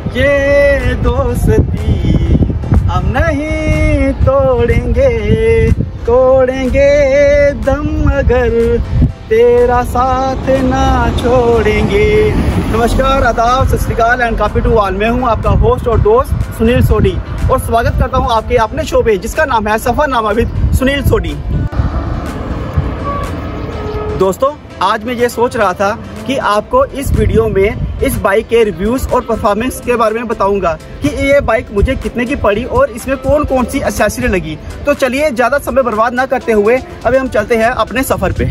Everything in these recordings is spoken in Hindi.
ये दोस्ती हम नहीं तोड़ेंगे, तोड़ेंगे दम अगर तेरा साथ ना छोड़ेंगे। नमस्कार, आदाब, सत श्री अकाल एंड कॉपी टू ऑल। मैं हूं आपका होस्ट और दोस्त सुनील सोडी और स्वागत करता हूं आपके अपने शो पे जिसका नाम है सफरनामा विद सुनील सोडी। दोस्तों, आज मैं ये सोच रहा था कि आपको इस वीडियो में इस बाइक के रिव्यूज और परफॉर्मेंस के बारे में बताऊंगा कि ये बाइक मुझे कितने की पड़ी और इसमें कौन कौन सी एक्सेसरी लगी। तो चलिए ज़्यादा समय बर्बाद ना करते हुए अभी हम चलते हैं अपने सफ़र पे।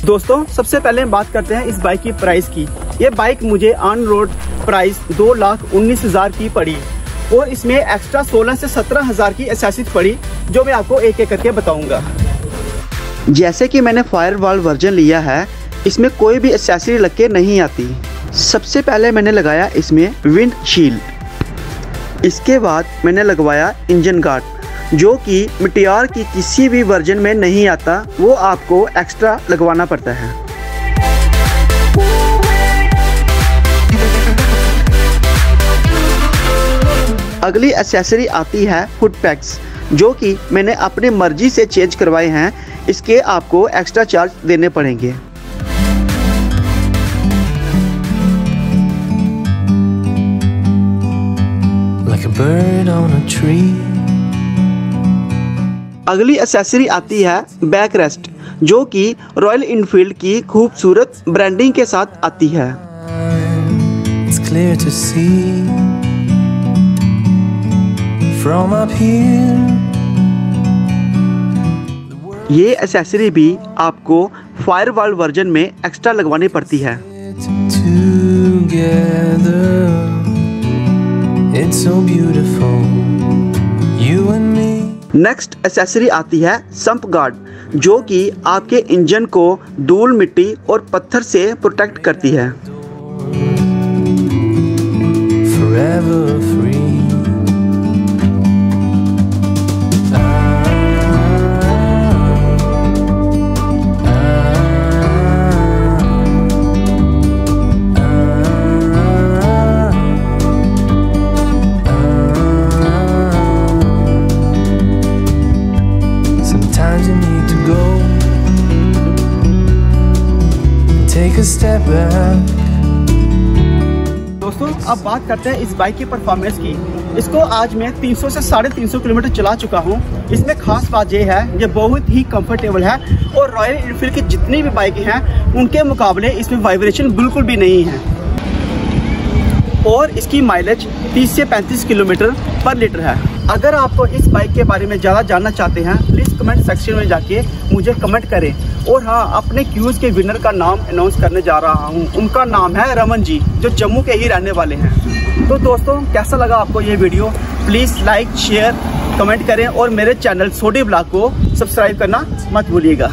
दोस्तों सबसे पहले हम बात करते हैं इस बाइक की प्राइस की। ये बाइक मुझे ऑन रोड प्राइस 2,19,000 की पड़ी और इसमें एक्स्ट्रा 16 से 17,000 की एक्सेसरीज पड़ी, जो मैं आपको एक एक करके बताऊंगा। जैसे कि मैंने फायरवॉल वर्जन लिया है, इसमें कोई भी एक्सेसरी लग के नहीं आती। सबसे पहले मैंने लगाया इसमें विंड शील्ड। इसके बाद मैंने लगवाया इंजन गार्ड, जो कि मीटियोर की किसी भी वर्जन में नहीं आता, वो आपको एक्स्ट्रा लगवाना पड़ता है। अगली एक्सेसरी आती है फुट पैक्स, जो कि मैंने अपनी मर्जी से चेंज करवाए हैं। इसके आपको एक्स्ट्रा चार्ज देने पड़ेंगे। Like a bird on a tree. अगली एक्सेसरी आती है बैक रेस्ट, जो कि रॉयल इनफील्ड की खूबसूरत ब्रांडिंग के साथ आती है। It's clear to see from up here. ये एक्सेसरी भी आपको फायरवॉल वर्जन में एक्स्ट्रा लगवानी पड़ती है। It's so beautiful, you and me. Next accessory आती है सम्प गार्ड, जो कि आपके इंजन को धूल, मिट्टी और पत्थर से प्रोटेक्ट करती है। Forever free. दोस्तों अब बात करते हैं इस बाइक की परफॉर्मेंस की। इसको आज मैं 300 से 350 किलोमीटर चला चुका हूँ। इसमें खास बात यह है, ये बहुत ही कंफर्टेबल है और रॉयल एनफील्ड की जितनी भी बाइकें हैं उनके मुकाबले इसमें वाइब्रेशन बिल्कुल भी नहीं है। और इसकी माइलेज 30 से 35 किलोमीटर पर लीटर है। अगर आपको इस बाइक के बारे में ज़्यादा जानना चाहते हैं, प्लीज़ कमेंट सेक्शन में जाके मुझे कमेंट करें। और हाँ, अपने क्यूज़ के विनर का नाम अनाउंस करने जा रहा हूँ। उनका नाम है रमन जी, जो जम्मू के ही रहने वाले हैं। तो दोस्तों कैसा लगा आपको ये video? Please like, share, comment करें और मेरे चैनल सोडी ब्लॉग को सब्सक्राइब करना मत भूलिएगा।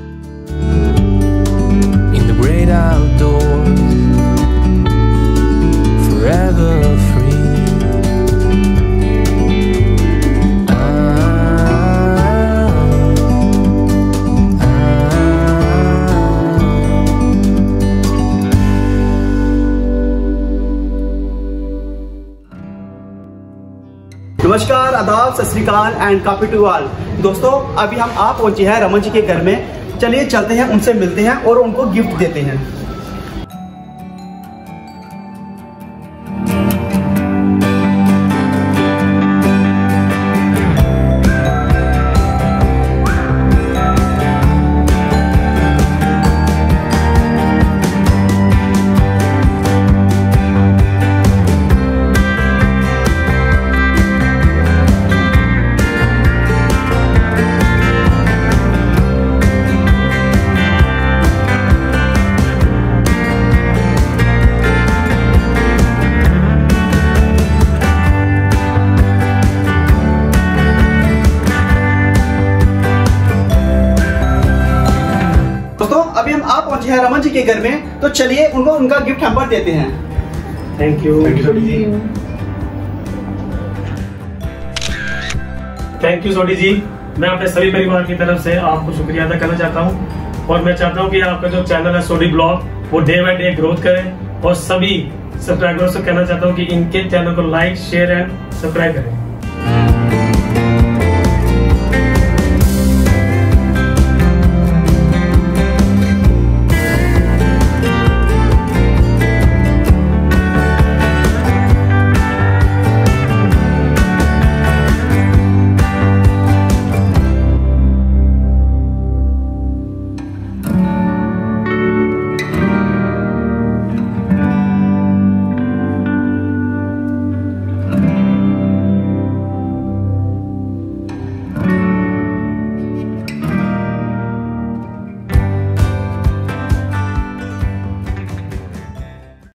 नमस्कार, आदाब, सत श्री अकाल एंड कॉफी टू ऑल। दोस्तों अभी हम आप पहुंचे हैं रमन जी के घर में। चलिए चलते हैं, उनसे मिलते हैं और उनको गिफ्ट देते हैं। अभी हम आप पहुंचे हैं रमन जी के घर में, तो चलिए उनको उनका गिफ्ट हैम्पर देते हैं। Thank you Sodhi ji. Thank you Sodhi ji. मैं अपने सभी परिवार की तरफ से आपको शुक्रिया अदा करना चाहता हूं और मैं चाहता हूं कि आपका जो चैनल है सोडी ब्लॉग, वो डे बाय डे ग्रोथ करे और सभी सब्सक्राइबर्स को कहना चाहता हूं कि इनके चैनल को लाइक, शेयर एंड सब्सक्राइब करें।